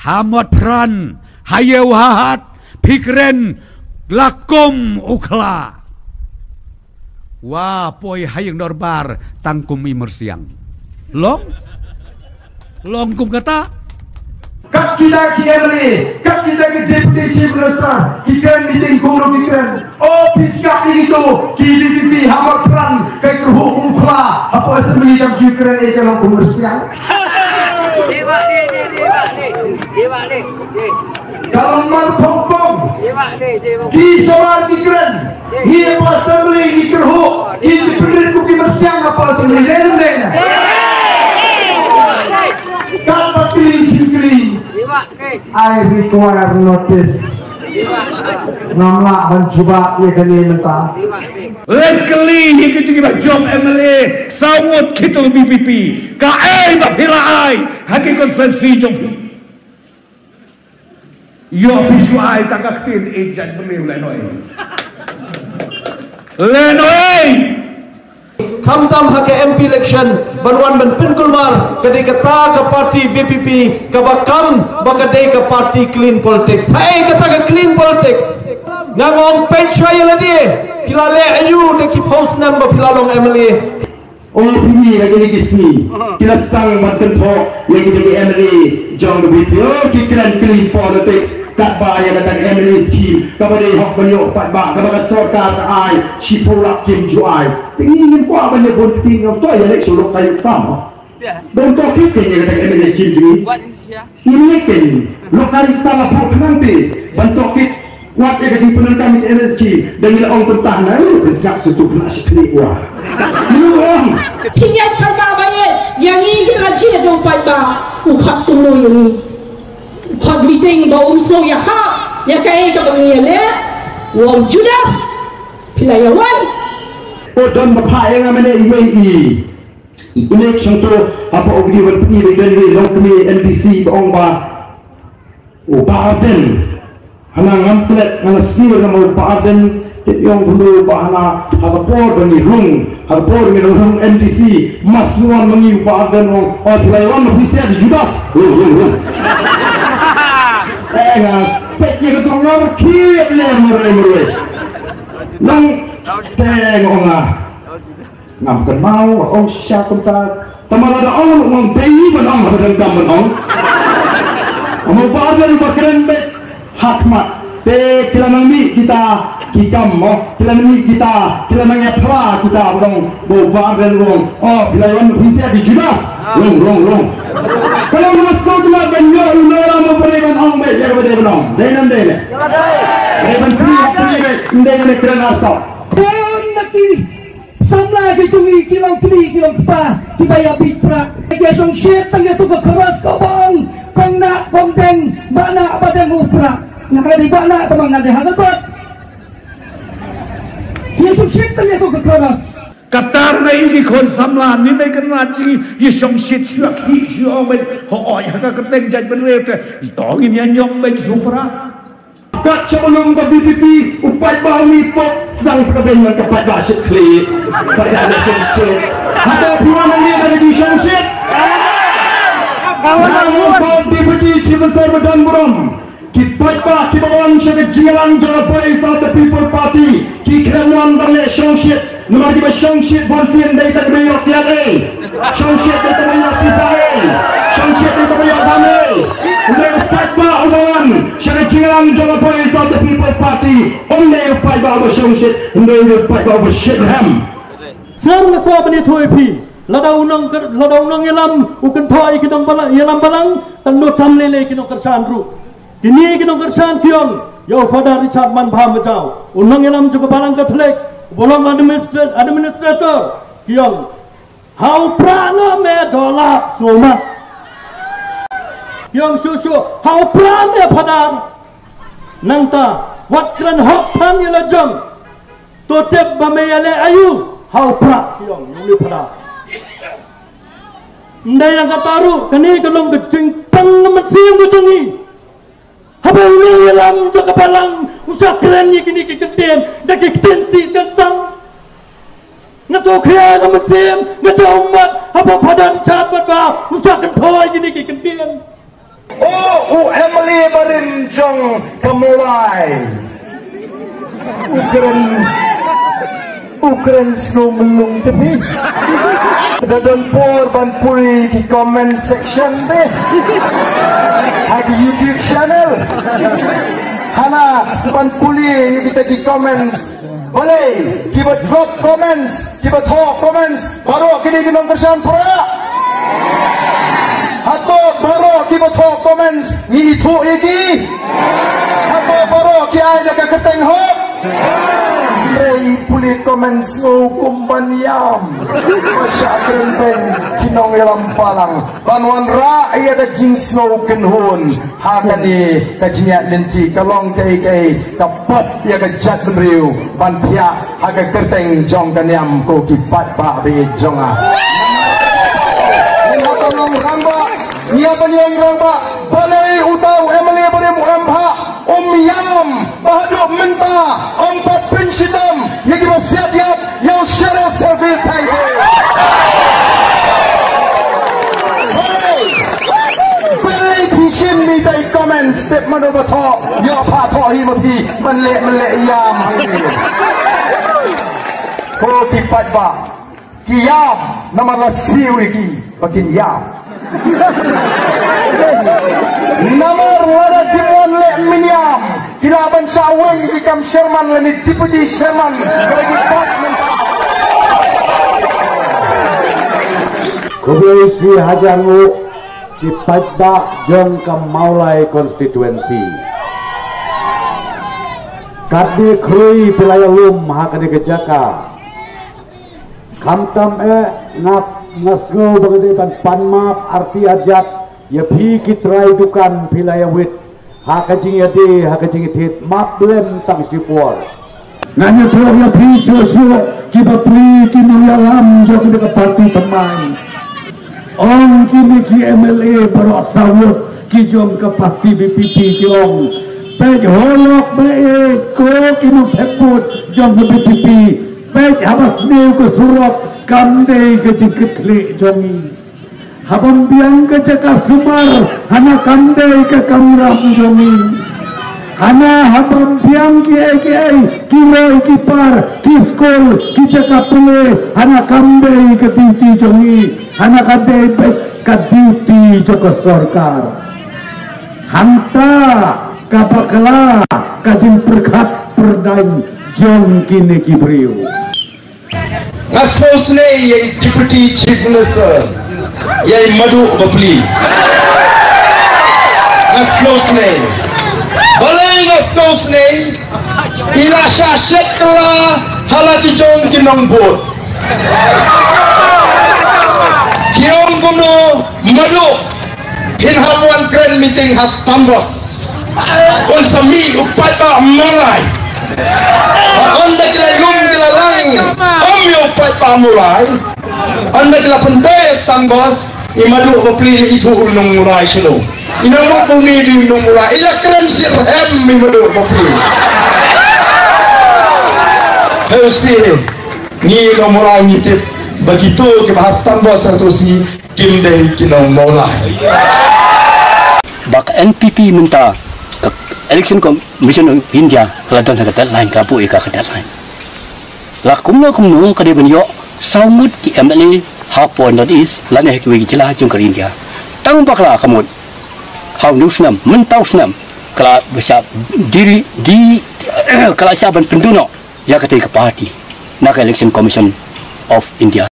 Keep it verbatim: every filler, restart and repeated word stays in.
hamot pran hayew hahat pikren lakum ukla wah poi hayeng dorbar tangkum imersiang long long kum kata kat kita kiamli kat kita ke deputy chief minister ikan meeting guru ikan office kat itu ki D P P hamot pran kai ruh ukla apa asli dam kikren e kalau komersial dewa ni dewa ni dewa ni kalau mal pom dewa ni dewa ki soal kikren ni apa asli ikruh ki dipilih ku komersial apa asli lelen kalau pilih pilih I require notice. Nama mencoba ya kali mentah. Lekali yang kita kira job M L A sawut kita B P P. Kai bapila ai hakikat sensi jompi. Yo pisu ai takaktin ejan beliau lenoi. Lenoi. Kamtam hake M P election banwan ban pinkulmar kadai kata ke parti V P P kabakam bakadai ke parti clean politics hai kata ke clean politics ngangong page saya lagi hilale ayu de ki post number hilalong M L A orang pilih lagi lagi sini kita sang mantan tho lagi lagi M L A jong the video kita clean politics kat ba yang datang M L A scheme kepada hak banyak pat ba kepada serta ai cipulak kim juai ingin kuah banyak pun tinggal tu ya lek suluk kayu tam dan tu kita yang datang M L A scheme juga ini kan lokal tam apa nanti bentuk kit kuat yang jadi penentang M L A scheme dan bila orang pertahanan lu bersiap satu kena sekali wah lu orang Pinjat kakak banyak yang ini kita cik dong pat ba ukat tunu ini ukat meeting ba umsno ya ha ya kaya ka bangiya le wong Judas pilayawan oh dan bapak yang mana ini election tu apa ogdi berpilih dari lokal N D C baong ba oh Baden hana ngamplet hana skill nama Baden yang dulu bahana ada por dari rung ada por dari rung N D C mas nuan mengiu Baden oh pilayawan bisa di Judas oh oh oh eh ngas peknya ketongor kiep le murai murai nang tengok lah ngam kan mau orang siapa tak teman ada orang orang bayi menang berdendam menang orang badan bakaran bet hakmat te kila nami kita kikam mo kila nami kita kila nami pra kita orang badan orang oh pilayan bisa di Judas rong rong rong kalau masuk tu lah banyak orang mau berikan orang bet jangan beri menang denan denan denan free free bet denan kena asal samla ke cumi kilau tri kilau kita kibaya bipra ke song shit tang tu ke keras kobang kong nak kong deng bana badang upra nak di bana tamang ada hadapat ke song shit tang tu ke keras Qatar na ini kon samla ni me kena ci ye song shit syuk hi syuk men ho oi ha ka kerteng jaj benre ke dongin yan yong ben supra kat sebelum ke B P P upai bahmi pok sedang sekadar dengan kepat basyik klik pada ada syengsyet ada puluhan dia ada di syengsyet namun kau deputy chief besar badan buram kipat bah kibawan syeket jilang jalapai satu people party kikremuan balik syengsyet nomor di syengsyet bonsin dari tak berayok tiada syengsyet dari tak berayok tisai syengsyet dari tak berayok damai udah upat bah ubawan syeket jilang jalapai satu people party udah upat bah bersyengsyet udah upat bah bersyedham Selam nak kuah bani tuai pi ladau nang ladau nang yalam ukan thoi kinong balang yalam balang tanu tam lele kinong kersan ru kini kinong kersan kiong yo Father Richard Man Bham Majau unang yalam juga balang Katolik bolong administrator administrator kiong hau prana me dolak somat kiong susu hau prana me padar nangta wat kran hok pan yalajang totep bameyale ayu hau pra kiong yuli padar ndai nang kataru kani kalong gecing pang namat siang gucungi habang ni yalam jaga balang usak keren ni kini kiketen dak kitensi dan sang ngaso kaya namat siang ngaso umat habang padar chat bat ba usak kan thoi kini kiketen Oh, u Emily barin jong kemulai. Ukren Ukren so melung tepi. Dadon por ban puri di comment section deh. Ada YouTube channel. Hana ban puri kita di comments. Boleh kita drop comments, kita talk comments. Baru kini kita kerjaan pura. Atau baru kita talk comments ni itu lagi. Atau baru kita ada keteng hop. Rei puli comments ngukum banyam. Masya kerempeng kinong ilam palang. Banwan ra iya da jins ngukum hun. Hakani kajinya lenti kalong kay kay kapat iya kajat benriu. Bantia haga kerteng jong kanyam ko kipat ba be jonga. Ina tolong ramba. Nia banyang ramba. Balai utau Emily boleh muamha. Om Yam, Bahaduk Menta, Empat Prince Hitam, yang kita siap-siap, yang syarah servil title. Baik, baik Hishim ni dari komen step mana betul, ya Pak Tok Himati, melek-melek Yam hari. Kau kipat ba, Kiyam, nama lasiu lagi, bakin Yam. Nomor wara dimon le minyam kilaban saweng ikam Sherman le deputy Sherman department Komisi Hajangu di Padda Jong Kemaulai konstituensi Kadi Krui Pilaya Lum Hakani Kejaka Kamtam e ngap ngasngo bagadi ban panmap arti ajat ya pi kitrai dukan pilaya wit hakajing yade hakajing tit map blem tang sipol Nanya tuh ya pi sio-sio kiba pri kini lam jo kini ke parti pemain Ong kini ki M L A berok sawut ki jom ke parti B P P jom pej holok baik ko kini pekput jom ke B P P pej habas new ke surat kamdei ke jingketlik jongi habam biang ke cekah sumar hana kamdei ke kamram jongi hana habam biang ki eki kiroi kipar kiskol ki cekah pule hana kamdei ke titi jongi hana kadei bes ke duty joko sorkar hanta kapakala kajin perkat perdain jong kini kibriu Ngasosne yang Deputy Chief Minister yang Madu Bapli Ngasosne balai ngasosne ila syasyak kala halati jong kinong bot kinong kuno Madu hinhapuan keren meeting has tambos on sami upat ba malay anda kila yung kila lang om yung upat pa mulay anda kila pendes tambos imadu bapli itu ulung mulay sino inamok bumi di ulung mulay ila keren sirhem imadu bapli heusi ni ulung mulay ngitip begitu kebahas tambos sertusi kindai kinong mulay bak N P P minta Election Commission of India keladon ke deadline kapu ika ke deadline la kumno kumno ka de benyo saumut ki M L A hapon that is lane ki wi jila jong ke India tang bakla kamut hau nusnam mentau snam kala bisa diri di kala saban penduno ya ketika parti nak Election Commission of India